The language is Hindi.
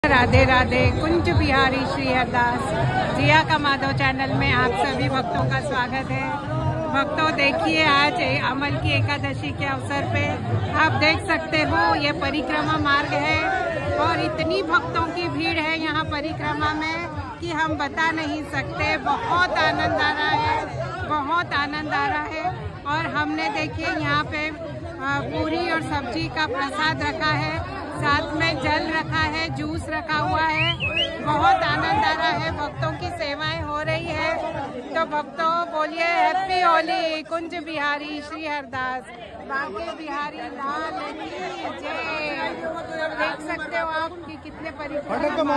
राधे राधे। कुंज बिहारी श्री हरदास जिया का माधव चैनल में आप सभी भक्तों का स्वागत है। भक्तों देखिए, आज अमल की एकादशी के अवसर पे आप देख सकते हो ये परिक्रमा मार्ग है और इतनी भक्तों की भीड़ है यहाँ परिक्रमा में कि हम बता नहीं सकते। बहुत आनंद आ रहा है, बहुत आनंद आ रहा है। और हमने देखिए यहाँ पे पूरी और सब्जी का प्रसाद रखा है, साथ में जल रखा है, जूस रखा हुआ है। बहुत आनंद आ रहा है, भक्तों की सेवाएं हो रही है। तो भक्तों बोलिए हैप्पी होली। कुंज बिहारी श्री हरदास बांके बिहारी लाल की जय। देख सकते हो आप कि कितने परिक्रमा